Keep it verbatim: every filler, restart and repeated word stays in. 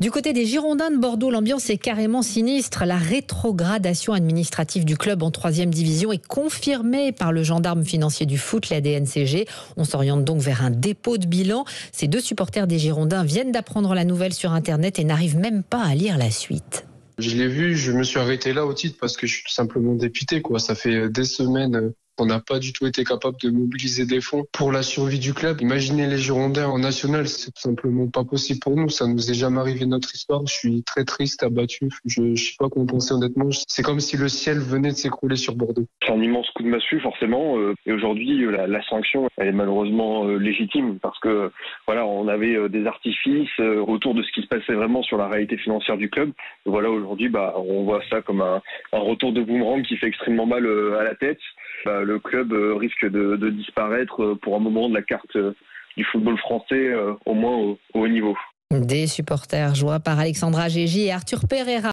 Du côté des Girondins de Bordeaux, l'ambiance est carrément sinistre. La rétrogradation administrative du club en troisième division est confirmée par le gendarme financier du foot, la D N C G. On s'oriente donc vers un dépôt de bilan. Ces deux supporters des Girondins viennent d'apprendre la nouvelle sur Internet et n'arrivent même pas à lire la suite. Je l'ai vu, je me suis arrêté là au titre parce que je suis tout simplement dépité, quoi. Ça fait des semaines qu'on n'a pas du tout été capable de mobiliser des fonds pour la survie du club. Imaginez les Girondins en national, c'est tout simplement pas possible pour nous. Ça nous est jamais arrivé notre histoire. Je suis très triste, abattu. Je, je sais pas comment penser honnêtement. C'est comme si le ciel venait de s'écrouler sur Bordeaux. C'est un immense coup de massue forcément. Et aujourd'hui, la, la sanction, elle est malheureusement légitime parce que voilà, on avait des artifices autour de ce qui se passait vraiment sur la réalité financière du club. Et voilà, aujourd'hui, bah, on voit ça comme un, un retour de boomerang qui fait extrêmement mal à la tête. Bah, le club risque de, de disparaître pour un moment de la carte du football français, au moins au, au haut niveau. Des supporters joués par Alexandra Gégy et Arthur Pereira.